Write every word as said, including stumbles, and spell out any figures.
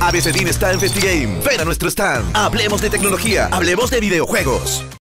A B C Team está en FestiGame. Ven a nuestro stand. Hablemos de tecnología. Hablemos de videojuegos.